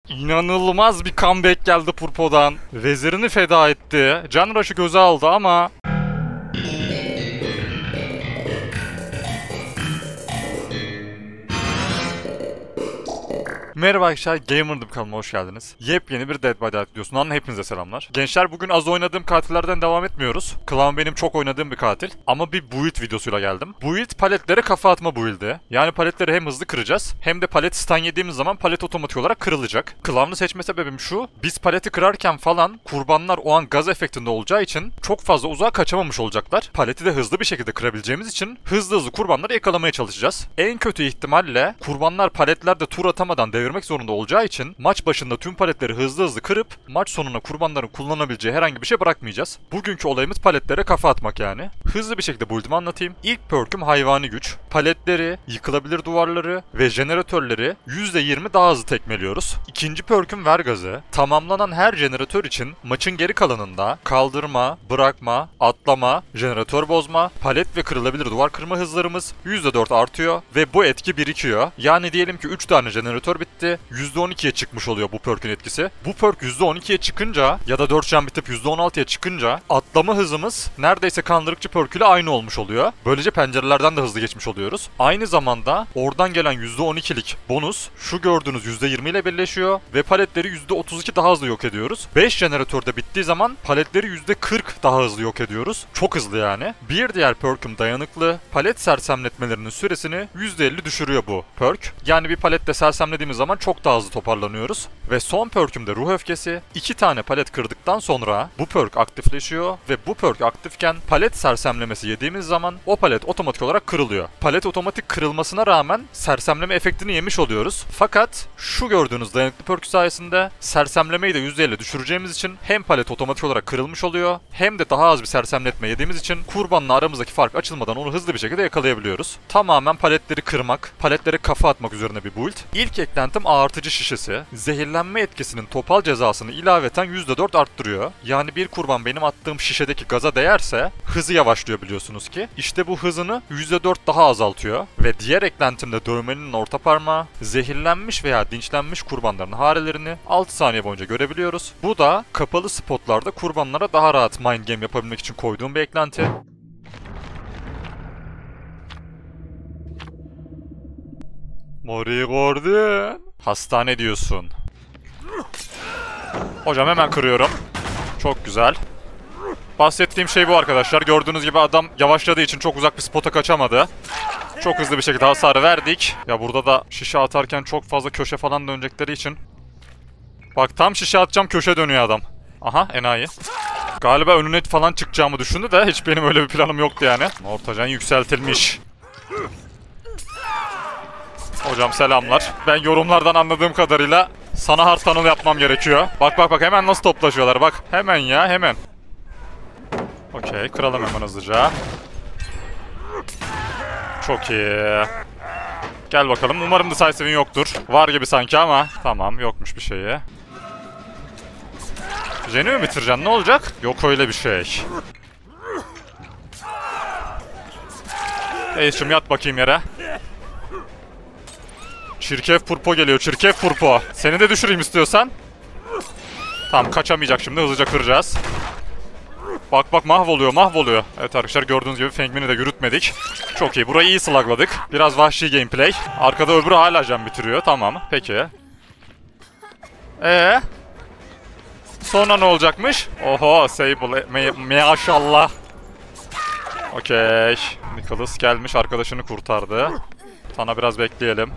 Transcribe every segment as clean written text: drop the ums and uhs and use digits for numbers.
İnanılmaz bir comeback geldi Purpo'dan. Vezirini feda etti. Can Rush'ı göze aldı ama... Merhaba arkadaşlar, Gamer'dım kanalıma hoş geldiniz. Yepyeni bir Dead by Daylight videosundan hepinize selamlar. Gençler, bugün az oynadığım katillerden devam etmiyoruz. Klan benim çok oynadığım bir katil. Ama bir build videosuyla geldim. Build paletlere kafa atma build'i. Yani paletleri hem hızlı kıracağız hem de palet stun yediğimiz zaman palet otomatik olarak kırılacak. Klanı seçme sebebim şu: biz paleti kırarken falan kurbanlar o an gaz efektinde olacağı için çok fazla uzağa kaçamamış olacaklar. Paleti de hızlı bir şekilde kırabileceğimiz için hızlı kurbanları yakalamaya çalışacağız. En kötü ihtimalle kurbanlar paletlerde tur atamadan devirmek zorunda olacağı için maç başında tüm paletleri hızlı kırıp maç sonuna kurbanların kullanabileceği herhangi bir şey bırakmayacağız. Bugünkü olayımız paletlere kafa atmak yani. Hızlı bir şekilde build'imi anlatayım. İlk perk'üm hayvani güç. Paletleri, yıkılabilir duvarları ve jeneratörleri %20 daha hızlı tekmeliyoruz. İkinci perk'üm ver gazı. Tamamlanan her jeneratör için maçın geri kalanında kaldırma, bırakma, atlama, jeneratör bozma, palet ve kırılabilir duvar kırma hızlarımız %4 artıyor ve bu etki birikiyor. Yani diyelim ki 3 tane jeneratör bitti. %12'ye çıkmış oluyor bu perk'ün etkisi. Bu perk %12'ye çıkınca ya da 4 can bitip %16'ya çıkınca atlama hızımız neredeyse kandırıkçı perk ile aynı olmuş oluyor. Böylece pencerelerden de hızlı geçmiş oluyoruz. Aynı zamanda oradan gelen %12'lik bonus şu gördüğünüz %20 ile birleşiyor ve paletleri %32 daha hızlı yok ediyoruz. 5 jeneratörde bittiği zaman paletleri %40 daha hızlı yok ediyoruz. Çok hızlı yani. Bir diğer perk'üm dayanıklı. Palet sersemletmelerinin süresini %50 düşürüyor bu perk. Yani bir palette sersemlediğimiz zaman çok daha hızlı toparlanıyoruz. Ve son perk'ümde ruh öfkesi. 2 tane palet kırdıktan sonra bu perk aktifleşiyor ve bu perk aktifken palet sersemlemesi yediğimiz zaman o palet otomatik olarak kırılıyor. Palet otomatik kırılmasına rağmen sersemleme efektini yemiş oluyoruz. Fakat şu gördüğünüz dayanıklı perk sayesinde sersemlemeyi de %50 düşüreceğimiz için hem palet otomatik olarak kırılmış oluyor hem de daha az bir sersemletme yediğimiz için kurbanla aramızdaki fark açılmadan onu hızlı bir şekilde yakalayabiliyoruz. Tamamen paletleri kırmak, paletlere kafa atmak üzerine bir build. İlk eklentim ağırtıcı şişesi. Zehirlenme etkisinin topal cezasını ilaveten %4 arttırıyor. Yani bir kurban benim attığım şişedeki gaza değerse hızı yavaşlıyor biliyorsunuz ki. İşte bu hızını %4 daha azaltıyor. Ve diğer eklentimde dövmenin orta parmağı. Zehirlenmiş veya dinçlenmiş kurbanların harelerini 6 saniye boyunca görebiliyoruz. Bu da kapalı spotlarda kurbanlara daha rahat mind game yapabilmek için koyduğum bir eklenti. Mori Gordon. Hastane diyorsun. Hocam hemen kırıyorum. Çok güzel. Bahsettiğim şey bu arkadaşlar. Gördüğünüz gibi adam yavaşladığı için çok uzak bir spota kaçamadı. Çok hızlı bir şekilde hasar verdik. Ya burada da şişe atarken çok fazla köşe falan dönecekleri için. Bak tam şişe atacağım, köşe dönüyor adam. Aha, enayi. Galiba önüne falan çıkacağımı düşündü de hiç benim öyle bir planım yoktu yani. Ortacan yükseltilmiş. Hocam selamlar. Ben yorumlardan anladığım kadarıyla sana hard tunnel yapmam gerekiyor. Bak hemen nasıl toplaşıyorlar bak. Hemen ya hemen. Okey, kıralım hemen hızlıca. Çok iyi. Gel bakalım, umarım decisive'in yoktur. Var gibi sanki ama. Tamam, yokmuş bir şeyi. Jen'i mi bitireceksin, ne olacak? Yok öyle bir şey. Eşim yat bakayım yere. Çirkef Purpo geliyor, çirkef Purpo. Seni de düşüreyim istiyorsan. Tamam, kaçamayacak şimdi, hızlıca kıracağız. Bak mahvoluyor. Evet arkadaşlar, gördüğünüz gibi Fengmin'i de yürütmedik. Çok iyi, burayı iyi slugladık. Biraz vahşi gameplay. Arkada öbürü hala can bitiriyor, tamam peki. Sonra ne olacakmış? Oho, Sable maşallah. Okey. Nicholas gelmiş, arkadaşını kurtardı. Sana biraz bekleyelim.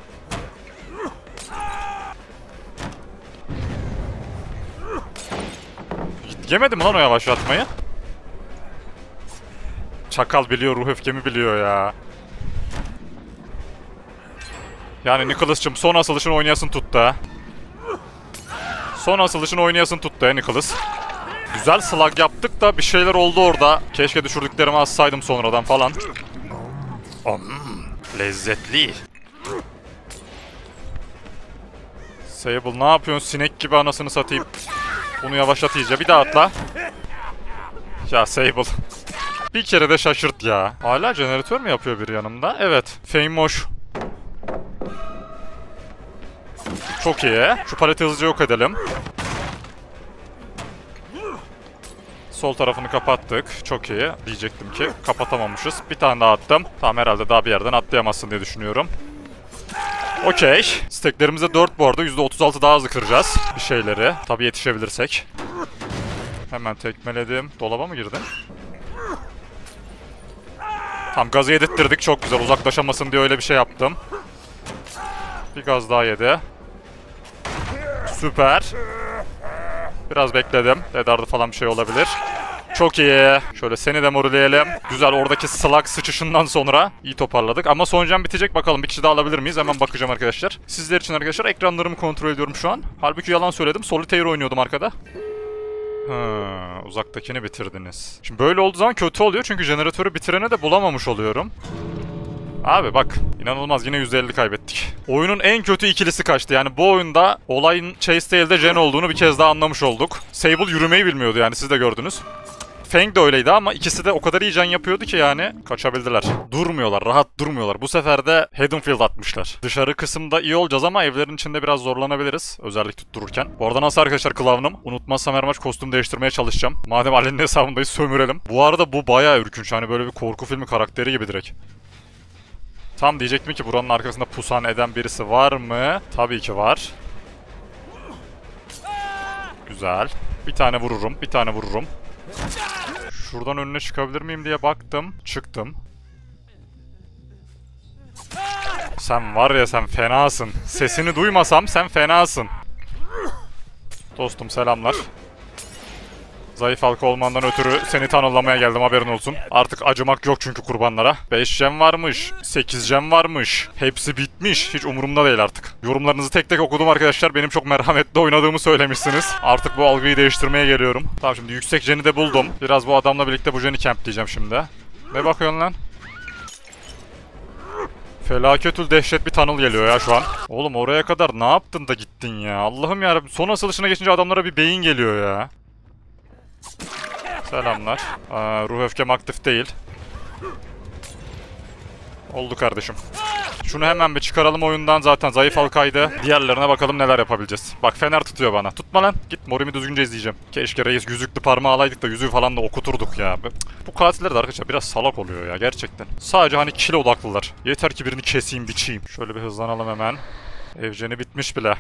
Yemedi mi lan o yavaşlatmayı? Çakal biliyor, ruh öfkemi biliyor ya. Yani Nicholas'cığım son asılışını oynayasın tuttu ha. Son asılışını oynayasın tuttu ya Nicholas. Güzel slug yaptık da bir şeyler oldu orada. Keşke düşürdüklerimi assaydım sonradan falan. Lezzetli. Sable ne yapıyorsun? Sinek gibi anasını satayım. Bunu yavaşlat iyice. Bir daha atla. Ya Sable. Bir kere de şaşırt ya. Hala jeneratör mü yapıyor biri yanımda? Evet. Feymoş. Çok iyi. Şu paleti hızlıca yok edelim. Sol tarafını kapattık. Çok iyi. Diyecektim ki kapatamamışız. Bir tane daha attım. Tamam, herhalde daha bir yerden atlayamazsın diye düşünüyorum. Okey. Steklerimize 4 bu arada. %36 daha hızlı kıracağız bir şeyleri. Tabii yetişebilirsek. Hemen tekmeledim. Dolaba mı girdin? Tam gazı yedirttirdik. Çok güzel. Uzaklaşamasın diye öyle bir şey yaptım. Bir gaz daha yedi. Süper. Biraz bekledim. Dedardı falan bir şey olabilir. Çok iyi. Şöyle seni de morleyelim. Güzel, oradaki salak sıçışından sonra iyi toparladık. Ama son can bitecek, bakalım bir kişi daha alabilir miyiz? Hemen bakacağım arkadaşlar. Sizler için arkadaşlar ekranlarımı kontrol ediyorum şu an. Halbuki yalan söyledim. Solitaire oynuyordum arkada. Uzaktakini bitirdiniz. Şimdi böyle olduğu zaman kötü oluyor çünkü jeneratörü bitirene de bulamamış oluyorum. Abi bak, inanılmaz, yine %50 kaybettik. Oyunun en kötü ikilisi kaçtı. Yani bu oyunda olayın Chase değil de Jen olduğunu bir kez daha anlamış olduk. Sable yürümeyi bilmiyordu, yani siz de gördünüz. Feng de öyleydi ama ikisi de o kadar iyi can yapıyordu ki yani kaçabildiler. Durmuyorlar, rahat durmuyorlar. Bu sefer de Haddonfield atmışlar. Dışarı kısımda iyi olacağız ama evlerin içinde biraz zorlanabiliriz. Özellik tuttururken. Bu arada nasıl arkadaşlar Clown'um? Unutmazsam her maç kostüm değiştirmeye çalışacağım. Madem Ali'nin hesabındayız, sömürelim. Bu arada bu bayağı ürkünç. Hani böyle bir korku filmi karakteri gibi direkt. Tam diyecektim ki buranın arkasında pusan eden birisi var mı? Tabii ki var. Güzel. Bir tane vururum, bir tane vururum. Şuradan önüne çıkabilir miyim diye baktım. Çıktım. Sen var ya, sen fenasın. Sesini duymasam sen fenasın. Dostum selamlar. Zayıf halka olmandan ötürü seni tanılamaya geldim, haberin olsun. Artık acımak yok çünkü kurbanlara. 5 gem varmış, 8 gem varmış. Hepsi bitmiş. Hiç umurumda değil artık. Yorumlarınızı tek tek okudum arkadaşlar. Benim çok merhametli oynadığımı söylemişsiniz. Artık bu algıyı değiştirmeye geliyorum. Tamam, şimdi yüksek jeni de buldum. Biraz bu adamla birlikte bu jeni campleyeceğim şimdi. Ne bakıyorsun lan? Felaketül dehşet bir tunnel geliyor ya şu an. Oğlum oraya kadar ne yaptın da gittin ya? Allah'ım yarabbim, son asılışına geçince adamlara bir beyin geliyor ya. Selamlar. Ruh öfkem aktif değil. Oldu kardeşim. Şunu hemen bir çıkaralım oyundan, zaten zayıf halkaydı. Diğerlerine bakalım neler yapabileceğiz. Bak fener tutuyor bana. Tutma lan. Git, morimi düzgünce izleyeceğim. Keşke reis yüzüklü parmağı alaydık da yüzüğü falan da okuturduk ya. Bu katiller de arkadaşlar biraz salak oluyor ya gerçekten. Sadece hani kill odaklılar. Yeter ki birini keseyim, biçeyim. Şöyle bir hızlanalım hemen. Evceni bitmiş bile.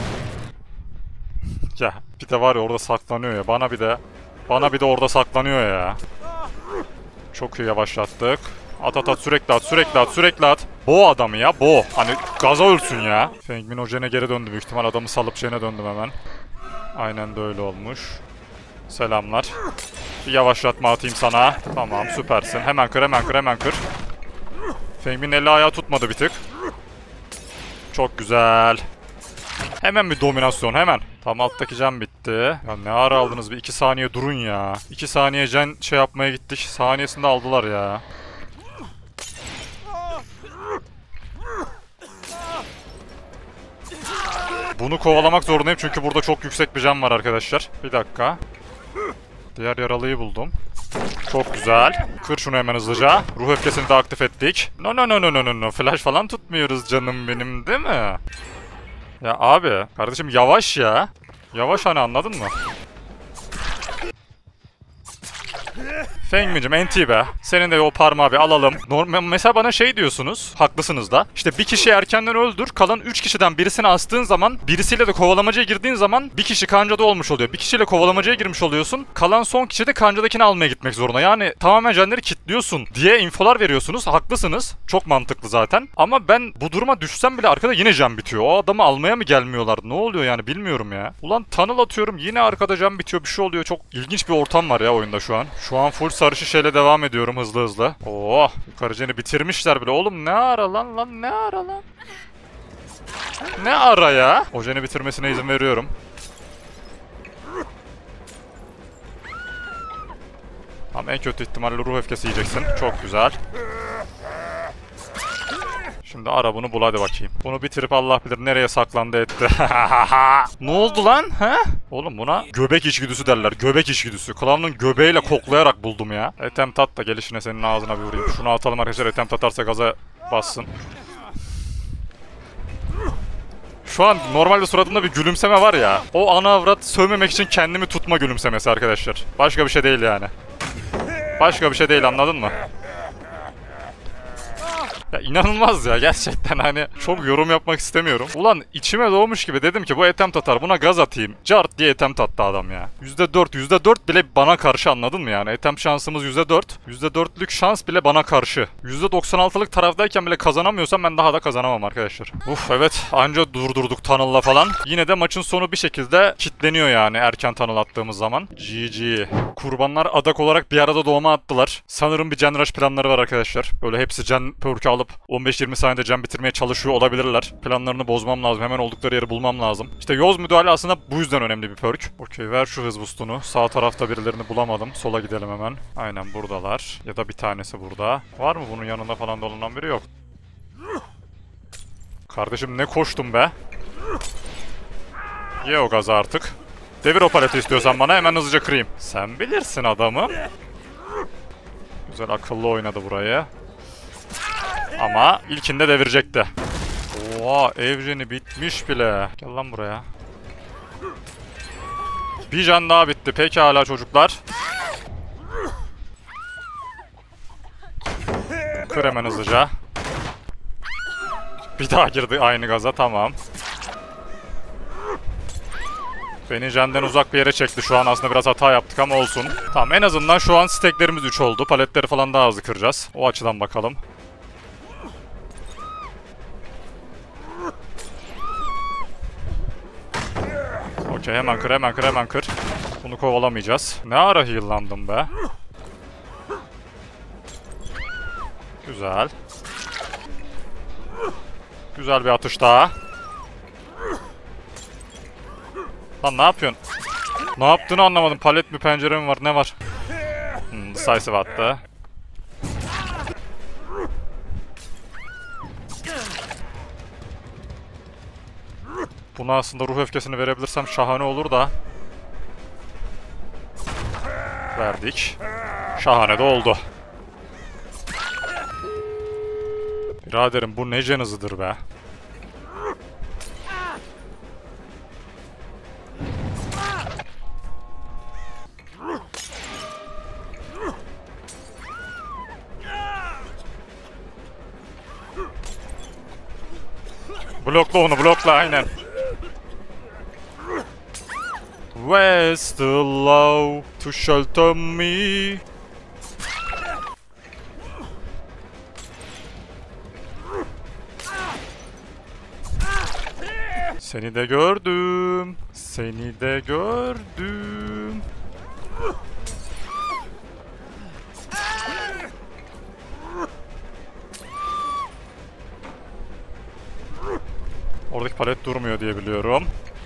Ya bir de var ya orada saklanıyor ya. Bana bir de orada saklanıyor ya. Çok iyi yavaşlattık. At sürekli at, sürekli at, sürekli at. Bo adamı ya, bo. Hani gaza ölsün ya. Fengmin o jene geri döndü büyük ihtimal, adamı salıp jene döndüm hemen. Aynen de öyle olmuş. Selamlar. Bir yavaşlatma atayım sana. Tamam, süpersin. Hemen kır, hemen kır, hemen kır. Fengmin eli ayağı tutmadı bir tık. Çok güzel. Hemen bir dominasyon, hemen. Tam alttaki can bitti. Ya ne ara aldınız, bir 2 saniye durun ya. 2 saniye can şey yapmaya gittik. Saniyesinde aldılar ya. Bunu kovalamak zorundayım çünkü burada çok yüksek bir can var arkadaşlar. Bir dakika. Diğer yaralıyı buldum. Çok güzel. Kır şunu hemen hızlıca. Ruh öfkesini de aktif ettik. No. Flash falan tutmuyoruz canım benim, değil mi? Ya abi, kardeşim yavaş ya. Yavaş hani, anladın mı? Fengmi'cim NT be. Senin de o parmağı bir alalım. Normal, mesela bana şey diyorsunuz. Haklısınız da. İşte bir kişi erkenden öldür. Kalan 3 kişiden birisini astığın zaman, birisiyle de kovalamacaya girdiğin zaman bir kişi kancada olmuş oluyor. Bir kişiyle kovalamacaya girmiş oluyorsun. Kalan son kişi de kancadakini almaya gitmek zorunda. Yani tamamen canları kilitliyorsun diye infolar veriyorsunuz. Haklısınız. Çok mantıklı zaten. Ama ben bu duruma düşsem bile arkada yine can bitiyor. O adamı almaya mı gelmiyorlar? Ne oluyor yani, bilmiyorum ya. Ulan tunnel atıyorum, yine arkada can bitiyor. Bir şey oluyor. Çok ilginç bir ortam var ya oyunda şu an. Şu an full sarı şişeyle devam ediyorum hızlı hızlı. Oh, yukarı jeni bitirmişler bile. Oğlum ne ara lan, ne ara lan. Ne ara ya? O jeni bitirmesine izin veriyorum. Ama en kötü ihtimalle ruh öfkesi yiyeceksin. Çok güzel. Şimdi ara bunu bul hadi bakayım. Bunu bitirip Allah bilir nereye saklandı etti. Ne oldu lan? He? Oğlum buna göbek içgüdüsü derler. Göbek içgüdüsü. Clown'un göbeğiyle koklayarak buldum ya. Etem tat da gelişine senin ağzına bir vurayım. Şunu atalım arkadaşlar. Etem tatarsa gaza bassın. Şu an normalde suratımda bir gülümseme var ya. O ana avrat sövmemek için kendimi tutma gülümsemesi arkadaşlar. Başka bir şey değil yani. Başka bir şey değil, anladın mı? Ya inanılmaz ya gerçekten, hani çok yorum yapmak istemiyorum. Ulan içime doğmuş gibi dedim ki bu attempt atar, buna gaz atayım. Cart diye attempt attı adam ya. %4 bile bana karşı, anladın mı yani? Attempt şansımız %4. %4'lük şans bile bana karşı. %96'lık taraftayken bile kazanamıyorsam ben daha da kazanamam arkadaşlar. Uf, evet, anca durdurduk tunnel'la falan. Yine de maçın sonu bir şekilde kilitleniyor yani erken tunnel attığımız zaman. GG. Kurbanlar adak olarak bir arada doğma attılar. Sanırım bir gen rush planları var arkadaşlar. Böyle hepsi gen perk'ü alıp 15-20 saniyede can bitirmeye çalışıyor olabilirler. Planlarını bozmam lazım. Hemen oldukları yeri bulmam lazım. İşte yoz müdahale aslında bu yüzden önemli bir perk. Okey, ver şu hız boostunu. Sağ tarafta birilerini bulamadım. Sola gidelim hemen. Aynen buradalar. Ya da bir tanesi burada. Var mı bunun yanında falan dolanan biri? Yok. Kardeşim ne koştum be. Ye o gazı artık. Devir o paleti istiyorsan bana, hemen hızlıca kırayım. Sen bilirsin adamı. Güzel akıllı oynadı burayı. Ama ilkinde devirecekti. Oha, evceni bitmiş bile. Gel lan buraya. Bir can daha bitti. Pekala çocuklar. Kır hemen hızlıca. Bir daha girdi aynı gaza, tamam. Beni jenden uzak bir yere çekti şu an, aslında biraz hata yaptık ama olsun. Tamam, en azından şu an steklerimiz 3 oldu. Paletleri falan daha hızlı kıracağız. O açıdan bakalım. Okey, hemen kır, hemen kır, hemen kır. Bunu kovalamayacağız. Ne ara heal'landım be. Güzel. Güzel bir atış daha. Lan ne yapıyorsun? Ne yaptığını anlamadım. Palet mi, pencere mi var, ne var? Decisive attı. Buna aslında ruh öfkesini verebilirsem şahane olur da. Verdik. Şahane de oldu. Biraderim bu ne can hızıdır be. Blokla onu, blokla, aynen. Where's the love to shelter me? Seni de gördüm. Seni de gördüm. Oradaki palet durmuyor diye biliyorum.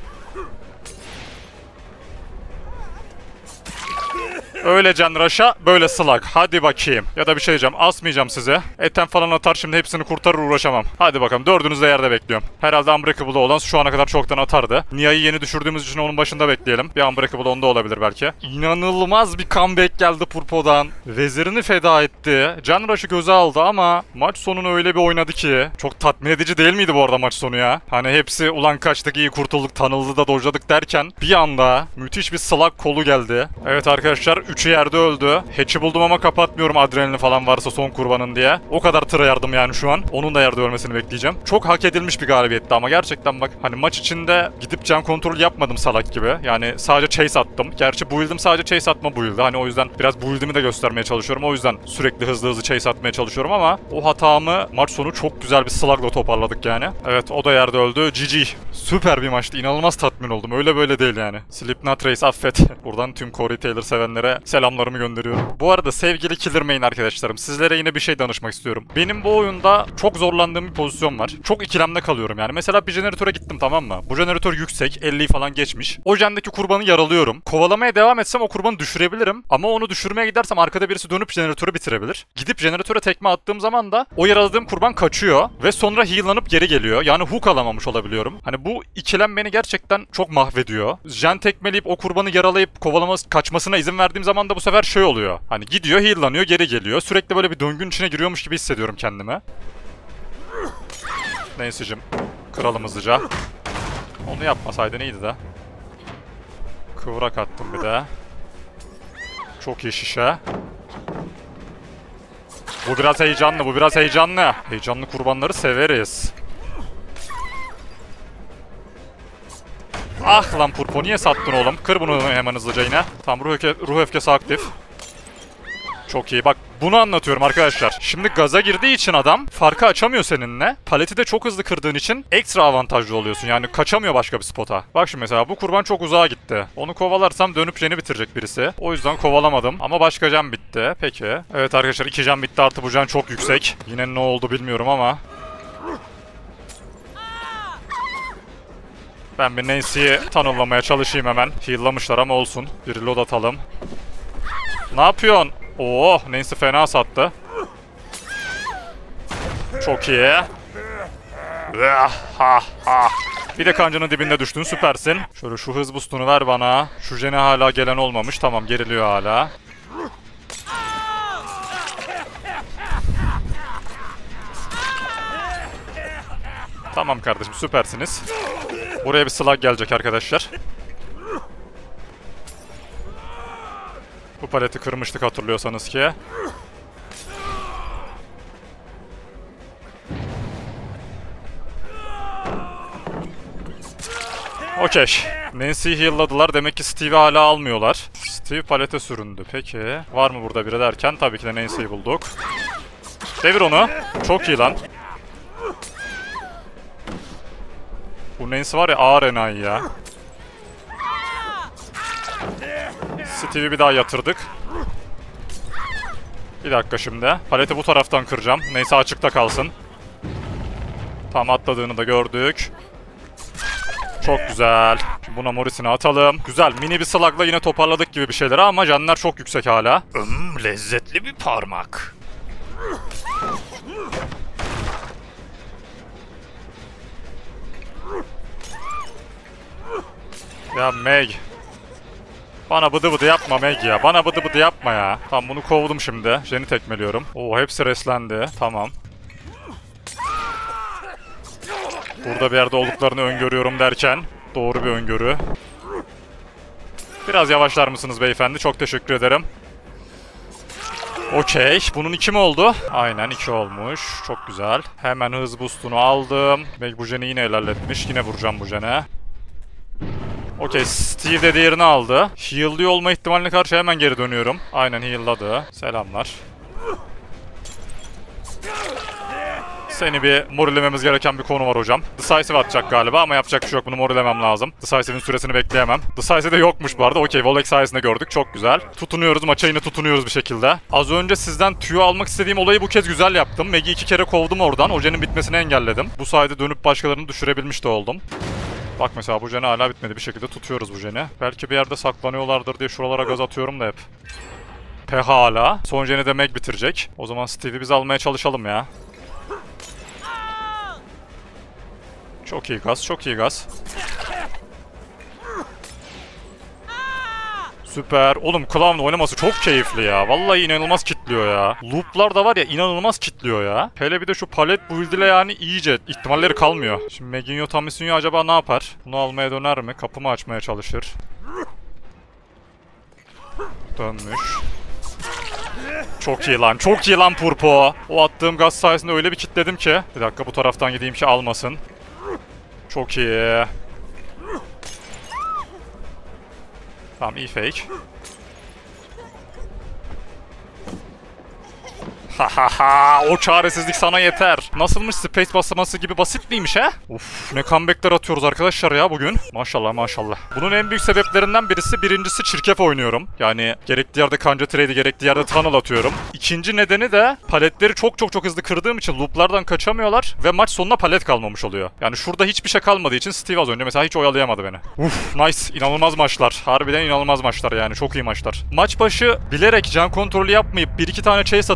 Öyle can rush'a, böyle slug. Hadi bakayım. Ya da bir şey diyeceğim. Asmayacağım size. Etten falan atar, şimdi hepsini kurtarır, uğraşamam. Hadi bakalım. Dördünüz de yerde bekliyorum. Herhalde Unbreakable olan şu ana kadar çoktan atardı. Nia'yı yeni düşürdüğümüz için onun başında bekleyelim. Bir Unbreakable onda olabilir belki. İnanılmaz bir comeback geldi Purpo'dan. Vezirini feda etti. Can rush'ı göze aldı ama maç sonunu öyle bir oynadı ki. Çok tatmin edici değil miydi bu arada maç sonu ya? Hani hepsi ulan kaçtık, iyi kurtulduk, tanıldı da dojladık derken bir anda müthiş bir slug kolu geldi. Evet arkadaşlar, 3'ü yerde öldü. Hatch'i buldum ama kapatmıyorum adrenalin falan varsa son kurbanın diye. O kadar tıra yardım yani şu an. Onun da yerde ölmesini bekleyeceğim. Çok hak edilmiş bir galibiyetti ama gerçekten bak, hani maç içinde gidip can kontrol yapmadım salak gibi. Yani sadece chase attım. Gerçi build'im sadece chase atma build'i. Hani o yüzden biraz build'imi de göstermeye çalışıyorum. O yüzden sürekli hızlı chase atmaya çalışıyorum ama o hatamı maç sonu çok güzel bir slug'la toparladık yani. Evet, o da yerde öldü. GG. Süper bir maçtı. İnanılmaz tatmin oldum. Öyle böyle değil yani. Slipknot Reis affet. Buradan tüm Corey Taylor sevenlere selamlarımı gönderiyorum. Bu arada sevgili Killer Main arkadaşlarım, sizlere yine bir şey danışmak istiyorum. Benim bu oyunda çok zorlandığım bir pozisyon var. Çok ikilemde kalıyorum yani. Mesela bir jeneratöre gittim, tamam mı? Bu jeneratör yüksek, 50'yi falan geçmiş. O jendeki kurbanı yaralıyorum. Kovalamaya devam etsem o kurbanı düşürebilirim. Ama onu düşürmeye gidersem arkada birisi dönüp jeneratörü bitirebilir. Gidip jeneratöre tekme attığım zaman da o yaraladığım kurban kaçıyor ve sonra heal'lanıp geri geliyor. Yani hook alamamış olabiliyorum. Hani bu ikilem beni gerçekten çok mahvediyor. Jen tekmeleyip o kurbanı yaralayıp kaçmasına izin verdiğim zaman da bu sefer şey oluyor. Hani gidiyor, heal'lanıyor, geri geliyor. Sürekli böyle bir döngünün içine giriyormuş gibi hissediyorum kendimi. Neyse'cim, kıralım hızlıca. Onu yapmasaydın iyiydi de. Kıvrak attım bir de. Çok iyi şişe. Bu biraz heyecanlı, bu biraz heyecanlı. Heyecanlı kurbanları severiz. Ah lan Purpo, niye sattın oğlum? Kır bunu hemen hızlıca yine. Tamam, ruh öfkesi aktif. Çok iyi. Bak bunu anlatıyorum arkadaşlar. Şimdi gaza girdiği için adam farkı açamıyor seninle. Paleti de çok hızlı kırdığın için ekstra avantajlı oluyorsun. Yani kaçamıyor başka bir spota. Bak şimdi mesela bu kurban çok uzağa gitti. Onu kovalarsam dönüp jeni bitirecek birisi. O yüzden kovalamadım. Ama başka can bitti. Peki. Evet arkadaşlar, 2 can bitti, artı bu can çok yüksek. Yine ne oldu bilmiyorum ama. Ben bir Nancy'yi tunnel'lamaya çalışayım hemen. Heal'lamışlar ama olsun. Bir reload atalım. Ne yapıyorsun? Oo, Nancy fena sattı. Çok iyi. Bir de kancanın dibinde düştün, süpersin. Şöyle şu hız boostunu ver bana. Şu jene hala gelen olmamış. Tamam, geriliyor hala. Tamam kardeşim, süpersiniz. Buraya bir slug gelecek arkadaşlar. Bu paleti kırmıştık hatırlıyorsanız ki. Okey. Nancy'yi heal'ladılar. Demek ki Steve'i hala almıyorlar. Steve palete süründü. Peki. Var mı burada biri derken tabii ki de Nancy'yi bulduk. Devir onu. Çok iyi lan. Bu Nancy var ya, ağır enayi ya. Steve'i bir daha yatırdık. Bir dakika şimdi. Paleti bu taraftan kıracağım. Neyse, açıkta kalsın. Tam atladığını da gördük. Çok güzel. Şimdi buna Morris'ini atalım. Güzel. Mini bir slug'la yine toparladık gibi bir şeyler ama canlar çok yüksek hala. Lezzetli bir parmak. Ya Meg. Bana bıdı bıdı yapma Meg ya. Bana bıdı bıdı yapma ya. Tamam, bunu kovdum şimdi. Jen'i tekmeliyorum. Oo, hepsi reslendi. Tamam. Burada bir yerde olduklarını öngörüyorum derken. Doğru bir öngörü. Biraz yavaşlar mısınız beyefendi? Çok teşekkür ederim. Okey. Bunun 2 mi oldu? Aynen 2 olmuş. Çok güzel. Hemen hız boostunu aldım. Meg bu jeni yine ilerletmiş. Yine vuracağım bu jene. Okey, Steve de diğerini aldı. Heal'lıyor olma ihtimaline karşı hemen geri dönüyorum. Aynen heal'ladı. Selamlar. Seni bir morilememiz gereken bir konu var hocam. Decisive atacak galiba ama yapacak bir şey yok. Bunu morilemem lazım. Decisive'in süresini bekleyemem. Decisive de yokmuş bu arada. Okey, Volek sayesinde gördük. Çok güzel. Tutunuyoruz. Maça yine tutunuyoruz bir şekilde. Az önce sizden tüyo almak istediğim olayı bu kez güzel yaptım. Meg'i 2 kere kovdum oradan. Ojenin bitmesini engelledim. Bu sayede dönüp başkalarını düşürebilmiş de oldum. Bak mesela bu jene hala bitmedi. Bir şekilde tutuyoruz bu jeni. Belki bir yerde saklanıyorlardır diye şuralara gaz atıyorum da hep. Hala. Son jeni de Meg bitirecek. O zaman Steve'i biz almaya çalışalım ya. Çok iyi gaz, çok iyi gaz. Süper. Oğlum Clown'la oynaması çok keyifli ya. Vallahi inanılmaz kitliyor ya. Loop'lar da var ya, inanılmaz kitliyor ya. Hele bir de şu palet build ile yani iyice ihtimalleri kalmıyor. Şimdi Meginio Tamisinho acaba ne yapar? Bunu almaya döner mi? Kapımı açmaya çalışır. Dönmüş. Çok iyi lan. Çok iyi lan Purpo. O attığım gaz sayesinde öyle bir kitledim ki. Bir dakika, bu taraftan gideyim ki almasın. Çok iyi. Tamam, iyi fake. Hahaha, o çaresizlik sana yeter. Nasılmış, space basaması gibi basit miymiş he? Uf, ne comebackler atıyoruz arkadaşlar ya bugün. Maşallah maşallah. Bunun en büyük sebeplerinden birincisi çirkef oynuyorum. Yani gerektiği yerde kanca trade, gerektiği yerde tunnel atıyorum. İkinci nedeni de paletleri çok hızlı kırdığım için looplardan kaçamıyorlar ve maç sonuna palet kalmamış oluyor. Yani şurada hiçbir şey kalmadığı için Steve az önce mesela hiç oyalayamadı beni. Uf, nice. İnanılmaz maçlar. Harbiden inanılmaz maçlar yani. Çok iyi maçlar. Maç başı bilerek can kontrolü yapmayıp 1-2 tane chase atıp çok fazla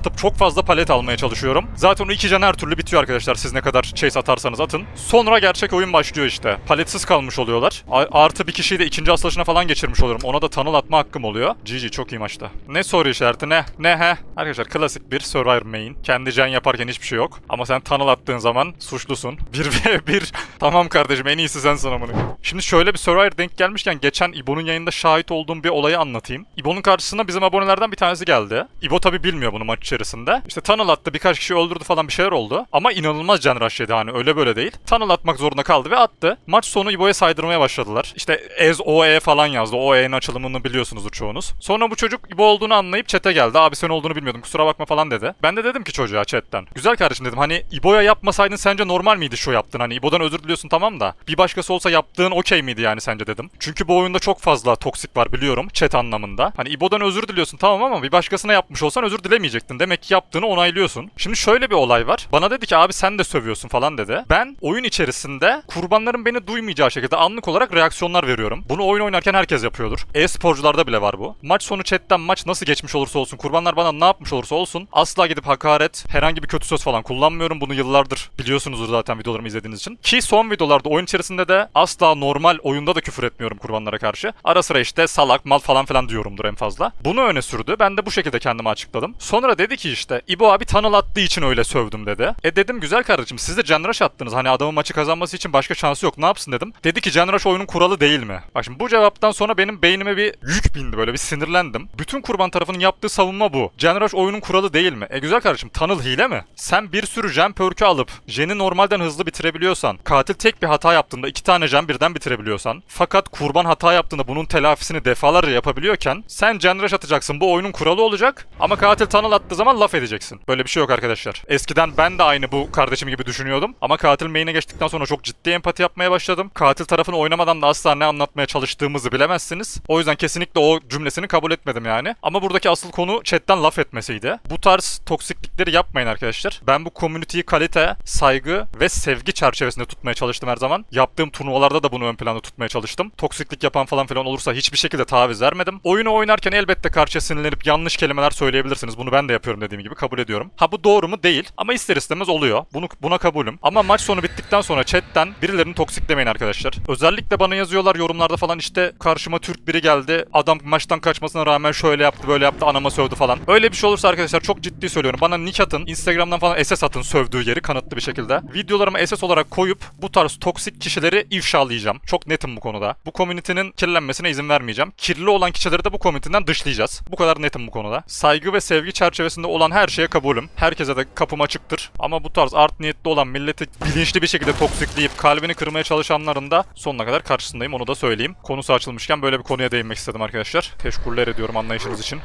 fazla palet almaya çalışıyorum. Zaten o 2 can her türlü bitiyor arkadaşlar. Siz ne kadar chase atarsanız atın. Sonra gerçek oyun başlıyor işte. Paletsiz kalmış oluyorlar. Artı bir kişiyi de ikinci asılışına falan geçirmiş oluyorum. Ona da tunnel atma hakkım oluyor. GG, çok iyi maçta. Ne soru işareti ne? Ne he? Arkadaşlar klasik bir Survivor main. Kendi can yaparken hiçbir şey yok. Ama sen tunnel attığın zaman suçlusun. 1v1. Tamam kardeşim, en iyisi sensin amına. Şimdi şöyle bir Survivor denk gelmişken geçen İbo'nun yayında şahit olduğum bir olayı anlatayım. İbo'nun karşısına bizim abonelerden bir tanesi geldi. İbo tabi bilmiyor bunu maç içerisinde. İşte tunnel attı, birkaç kişi öldürdü falan, bir şeyler oldu. Ama inanılmaz can rush yedi, hani öyle böyle değil. Tunnel atmak zorunda kaldı ve attı. Maç sonu İbo'ya saydırmaya başladılar. İşte Ez OE falan yazdı. OE'nin açılımını biliyorsunuzdur çoğunuz. Sonra bu çocuk İbo olduğunu anlayıp chat'e geldi. Abi sen olduğunu bilmiyordum, kusura bakma falan dedi. Ben de dedim ki çocuğa chatten. Güzel kardeşim dedim, hani İbo'ya yapmasaydın sence normal miydi şu yaptın? Hani İbo'dan özür diliyorsun tamam da. Bir başkası olsa yaptığın okey miydi yani sence dedim. Çünkü bu oyunda çok fazla toksik var biliyorum chat anlamında. Hani İbo'dan özür diliyorsun tamam ama bir başkasına yapmış olsan özür dilemeyecektin. Demek ki yaptığını onaylıyorsun. Şimdi şöyle bir olay var. Bana dedi ki abi sen de sövüyorsun falan dedi. Ben oyun içerisinde kurbanların beni duymayacağı şekilde anlık olarak reaksiyonlar veriyorum. Bunu oyun oynarken herkes yapıyordur. E-sporcularda bile var bu. Maç sonu chatten maç nasıl geçmiş olursa olsun, kurbanlar bana ne yapmış olursa olsun asla gidip hakaret, herhangi bir kötü söz falan kullanmıyorum. Bunu yıllardır biliyorsunuzdur zaten videolarımı izlediğiniz için. Ki son videolarda oyun içerisinde de asla normal oyunda da küfür etmiyorum kurbanlara karşı. Ara sıra işte salak, mal falan filan diyorumdur en fazla. Bunu öne sürdü. Ben de bu şekilde kendimi açıkladım. Sonra dedi ki işte İbo abi tunnel attığı için öyle sövdüm dedi. Dedim güzel kardeşim, siz de Can Rush attınız. Hani adamın maçı kazanması için başka şansı yok. Ne yapsın dedim. Dedi ki Can Rush oyunun kuralı değil mi? Bak şimdi bu cevaptan sonra benim beynime bir yük bindi, böyle bir sinirlendim. Bütün kurban tarafının yaptığı savunma bu. Can Rush oyunun kuralı değil mi? Güzel kardeşim, tunnel hile mi? Sen bir sürü gen perk'ü alıp jen'i normalden hızlı bitirebiliyorsan, katil tek bir hata yaptığında 2 tane gen birden bitirebiliyorsan, fakat kurban hata yaptığında bunun telafisini defalarca yapabiliyorken sen Can Rush atacaksın, bu oyunun kuralı olacak, ama katil tunnel attığı zaman laf edeceksin. Böyle bir şey yok arkadaşlar. Eskiden ben de aynı bu kardeşim gibi düşünüyordum ama katil main'e geçtikten sonra çok ciddi empati yapmaya başladım. Katil tarafını oynamadan da asla ne anlatmaya çalıştığımızı bilemezsiniz. O yüzden kesinlikle o cümlesini kabul etmedim yani. Ama buradaki asıl konu chatten laf etmesiydi. Bu tarz toksiklikleri yapmayın arkadaşlar. Ben bu community'yi kalite, saygı ve sevgi çerçevesinde tutmaya çalıştım her zaman. Yaptığım turnuvalarda da bunu ön planda tutmaya çalıştım. Toksiklik yapan falan filan olursa hiçbir şekilde taviz vermedim. Oyunu oynarken elbette karşıya sinirlenip yanlış kelimeler söyleyebilirsiniz. Bunu ben de yapıyorum, dediğim gibi kabul ediyorum. Ha bu doğru mu? Değil. Ama ister istemez oluyor. Buna kabulüm. Ama maç sonu bittikten sonra chatten birilerini toksiklemeyin arkadaşlar. Özellikle bana yazıyorlar yorumlarda falan, işte karşıma Türk biri geldi. Adam maçtan kaçmasına rağmen şöyle yaptı, böyle yaptı, anama sövdü falan. Öyle bir şey olursa arkadaşlar çok ciddi söylüyorum. Bana nick atın. Instagram'dan falan SS atın sövdüğü yeri kanıtlı bir şekilde. Videolarımı SS olarak koyup bu tarz toksik kişileri ifşalayacağım. Çok netim bu konuda. Bu komünitenin kirlenmesine izin vermeyeceğim. Kirli olan kişileri de bu komüniteden dışlayacağız. Bu kadar netim bu konuda. Saygı ve sevgi çerçevesinde olan her şeye kabulüm. Herkese de kapım açıktır. Ama bu tarz art niyetli olan, milleti bilinçli bir şekilde toksikleyip kalbini kırmaya çalışanların da sonuna kadar karşısındayım. Onu da söyleyeyim. Konusu açılmışken böyle bir konuya değinmek istedim arkadaşlar. Teşekkürler ediyorum anlayışınız için.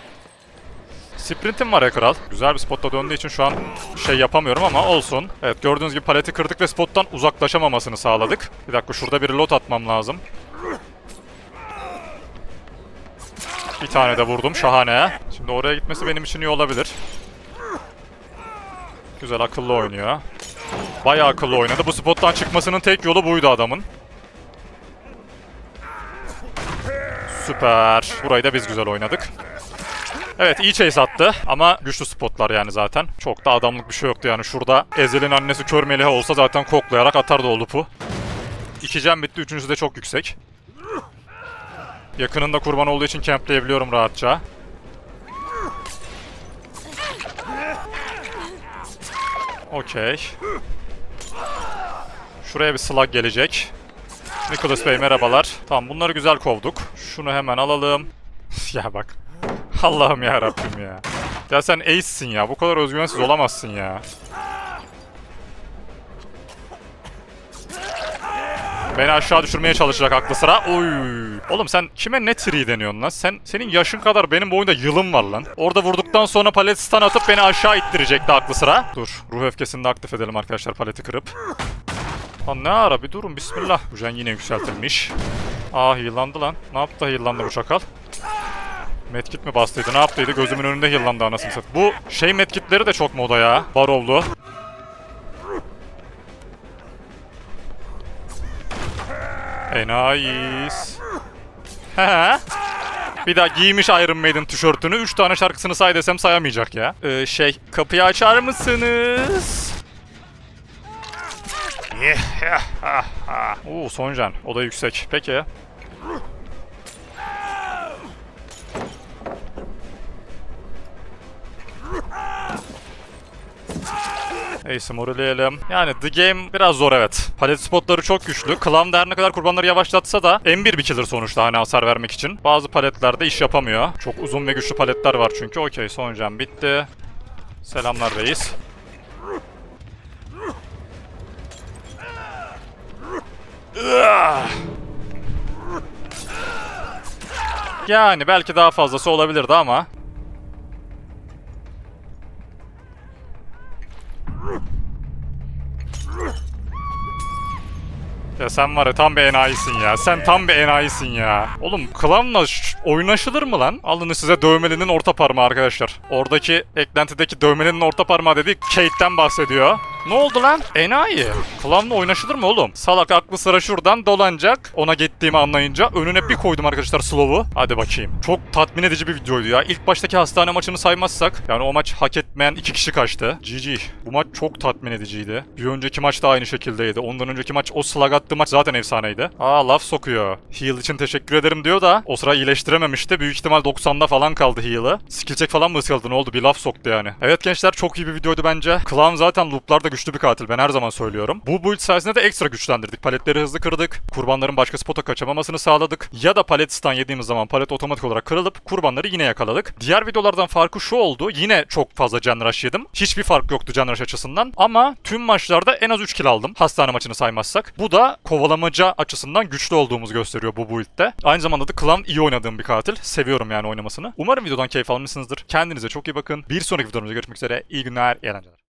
Sprintim var ya kral. Güzel bir spotta döndüğü için şu an şey yapamıyorum ama olsun. Evet, gördüğünüz gibi paleti kırdık ve spottan uzaklaşamamasını sağladık. Bir dakika, şurada bir reload atmam lazım. Bir tane de vurdum, şahane. Şimdi oraya gitmesi benim için iyi olabilir. Güzel, akıllı oynuyor. Bayağı akıllı oynadı. Bu spottan çıkmasının tek yolu buydu adamın. Süper. Burayı da biz güzel oynadık. Evet, iyi chase attı ama güçlü spotlar yani zaten. Çok da adamlık bir şey yoktu yani. Şurada Ezel'in annesi Kör Meliha olsa zaten koklayarak atardı o loop'u. 2 can bitti, 3.'sü de çok yüksek. Yakınında kurban olduğu için campleyebiliyorum rahatça. Okey. Şuraya bir slug gelecek. Nicholas Bey merhabalar. Tamam, bunları güzel kovduk. Şunu hemen alalım. Ya bak. Allah'ım ya Rabbim ya. Ya sen ace'sin ya. Bu kadar özgüvensiz olamazsın ya. Beni aşağı düşürmeye çalışacak aklı sıra. Oy. Oğlum sen kime ne tree deniyorsun lan? Senin yaşın kadar benim boyunda yılım var lan. Orada vurduktan sonra palet stun atıp beni aşağı ittirecekti aklı sıra. Dur. Ruh öfkesini de aktif edelim arkadaşlar, paleti kırıp. Lan ne ara, bir durun, bismillah. Bu can yine yükseltilmiş. Aa, heal'landı lan. Ne yaptı da heal'landı bu çakal? Medkit mi bastıydı, ne yaptıydı? Gözümün önünde heal'landı anasını satayım. Bu şey medkitleri de çok moda ya. Var oldu. Nice. He. Bir daha giymiş Iron Maiden tişörtünü. 3 tane şarkısını say desem sayamayacak ya. Kapıyı açar mısınız? Son can. O da yüksek. Peki. Neyse moreleyelim. Yani The Game biraz zor evet. Palet spotları çok güçlü. Clown da her ne kadar kurbanları yavaşlatsa da M1 bir killer sonuçta hani hasar vermek için. Bazı paletlerde iş yapamıyor. Çok uzun ve güçlü paletler var çünkü. Okey son can bitti. Selamlar reis. Yani belki daha fazlası olabilirdi ama. Ya sen var ya tam bir enayisin ya. Sen tam bir enayisin ya. Oğlum Clown'la oynaşılır mı lan? Alın size dövmelinin orta parmağı arkadaşlar. Oradaki eklentideki dövmelinin orta parmağı dediği Kate'den bahsediyor. Ne oldu lan? Enayi. Clown'la oynaşılır mı oğlum? Salak aklı sıra şuradan dolanacak. Ona gittiğimi anlayınca önüne bir koydum arkadaşlar slow'u. Hadi bakayım. Çok tatmin edici bir videoydu ya. İlk baştaki hastane maçını saymazsak. Yani o maç hak etmeyen 2 kişi kaçtı. GG. Bu maç çok tatmin ediciydi. Bir önceki maç da aynı şekildeydi. Ondan önceki maç o slag attığı maç zaten efsaneydi. Laf sokuyor. Heal için teşekkür ederim diyor da o sıra iyileştirememişti. Büyük ihtimal 90'da falan kaldı heal'ı. Skill check falan mı ıskaldı ne oldu? Bir laf soktu yani. Evet gençler çok iyi bir videoydu bence. Clown zaten loop'larda güçlü bir katil. Ben her zaman söylüyorum. Bu build sayesinde de ekstra güçlendirdik. Paletleri hızlı kırdık. Kurbanların başka spota kaçamamasını sağladık. Ya da palet stun yediğimiz zaman palet otomatik olarak kırılıp kurbanları yine yakaladık. Diğer videolardan farkı şu oldu. Yine çok fazla can rush yedim. Hiçbir fark yoktu can rush açısından. Ama tüm maçlarda en az 3 kill aldım. Hastane maçını saymazsak. Bu da kovalamaca açısından güçlü olduğumuzu gösteriyor bu build'de. Aynı zamanda da Clown iyi oynadığım bir katil. Seviyorum yani oynamasını. Umarım videodan keyif almışsınızdır. Kendinize çok iyi bakın. Bir sonraki videomuzda görüşmek üzere. İyi günler, iyi eğlenceler.